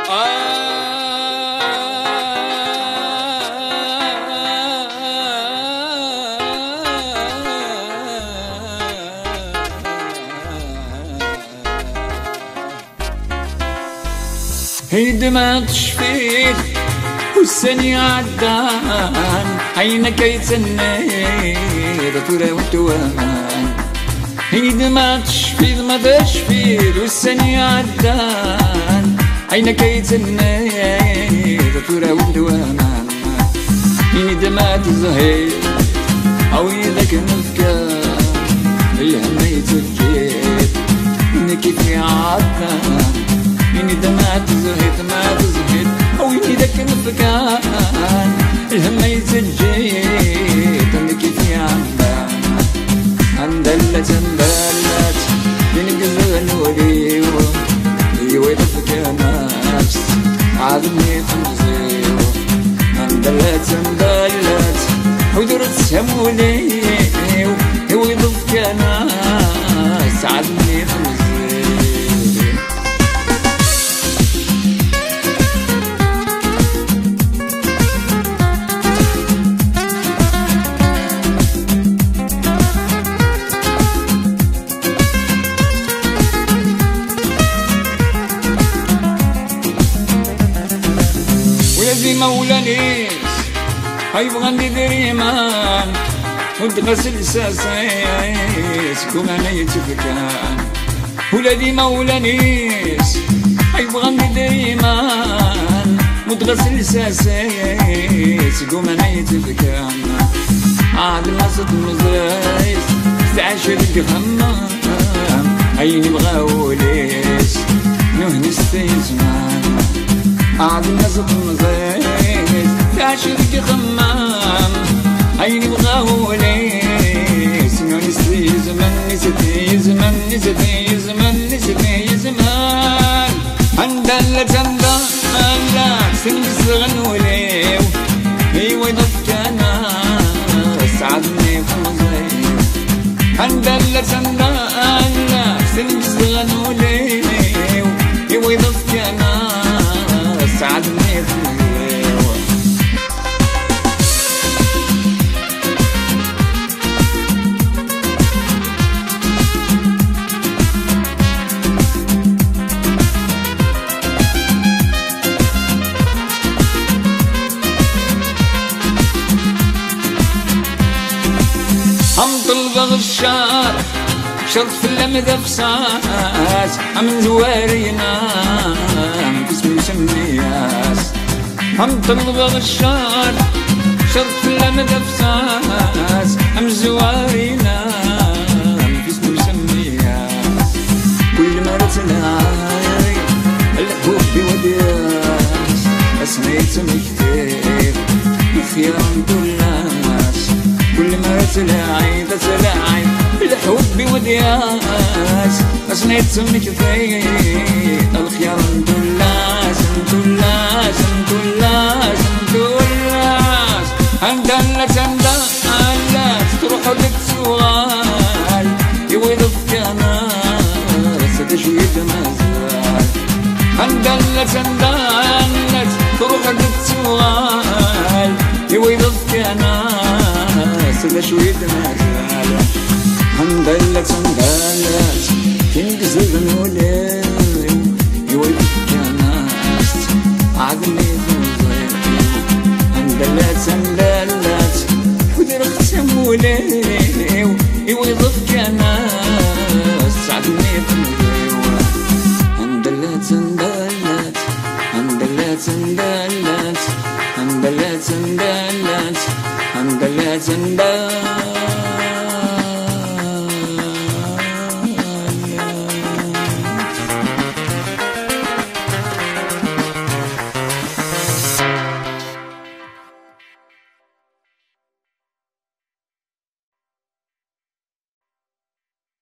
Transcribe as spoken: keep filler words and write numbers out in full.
هي دماغ شفيت والسني عدان عينك يتنيد طولة والتوان. هي دماغ شفيت ما تشفيت والسني عدان عينك يتنيد طولة والتوان. هي دماغ زهيد أو يدك نفكار الهم يتجيد إنك في عدان. يني دمعت زهيت ما تزهيت أو يني ذاك نفكان الهم يتجيت أنك كيف يعمل عندلت عندلت ينقزل وليو يويدفك نفس عادني تمزيو عندلت عندلت ودرت سموليو يويدفك نفس عادني تمزيو. ولادي مولانيس هيبغى ندير ايمان وتغسل ساسيس كون انا يتفكان. ولادي مولانيس هيبغى ندير ايمان وتغسل ساسيس كون انا يتفكان. عاد ما صد مزايس تعاشر القمام عيني بغاوليس نهنس تيزمان. عاد الناس مزيد تعشرك خمام عيني بغاوليس نسيت زمان نسيت زمان نسيت زمان نسيت زمان. عندلت عندلت سنقص غنوليو ايوا يضفك انا سعدني في مزيد. عندلت عندلت سنقص غنوليو ايوا يضفك انا سعدني في الليل. هم طلبة غشار شرط في اللمذة فساس من زوارينا باسم مسمياس. هم طلبة غشار شرط في اللمذة فساس من زوارينا باسم مسمياس. كل مرة تلاقي الحب بودياس أسميت مكتير خيار الناس. كل مرة تلاقي تلاقي الحب ودياس أسنيت مكتير الخيار ندلاس ندلاس ندلاس ندلاس. عندلت عندلت تروح لك سؤال يويضفك ناس هذا شوية مازال. عندلت عندلت تروح لك سؤال يويضفك ناس هذا شوية مازال. عندلت عندلت تنقزل نوليو يويضفك ناس عادني تنزيو. عندلت عندلت ودرت سموليو يويضفك ناس عادني تنزيو. عندلت عندلت عندلت عندلت عندلت عندلت عندلت عندلت